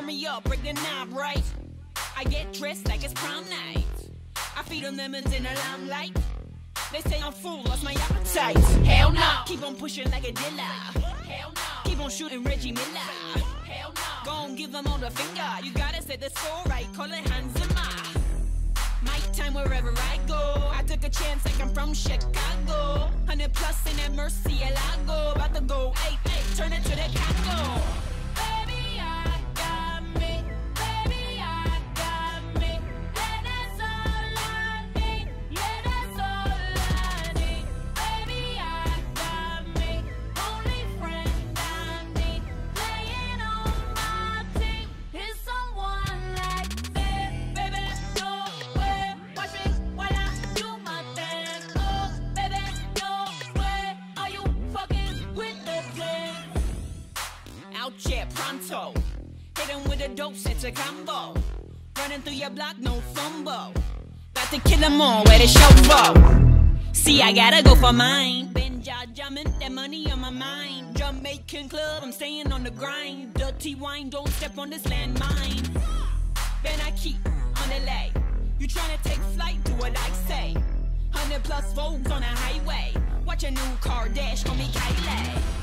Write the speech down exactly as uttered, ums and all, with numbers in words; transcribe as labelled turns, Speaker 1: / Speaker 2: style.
Speaker 1: turn me up, break the knob, right? I get dressed like it's prom night. I feed on lemons in the limelight. They say I'm full, lost my appetite. Hell no. Keep on pushing like a dealer. Hell no. Keep on shooting Reggie Miller. Hell no. Gon' give them all the finger. You gotta set the score right, call it Hanzima. My time wherever I go. I took a chance like I'm from Chicago. Hundred plus in that Murcielago. About to go, hey, hey, turn it to the Congo. Baby, I got me. Baby, I got me. And that's all I need. Yeah, that's all I need. Baby, I got me. Only friend I need. Playing on my team is someone like me. Baby, no way. Watch me while I do my thing. Oh, baby, no way. Are you fucking with the plan? Out here pronto. Hit him with a dope, set a combo. Running through your block, no fumble. About to kill them all, where the shovel. See, I gotta go for mine. Been jaw jumping, that money on my mind. Jamaican club, I'm staying on the grind. Dirty wine, don't step on this landmine. Then I keep on the lay. You tryna take flight, do what I say. Hundred plus Vogues on the highway. Watch a new car dash on me, Kylie.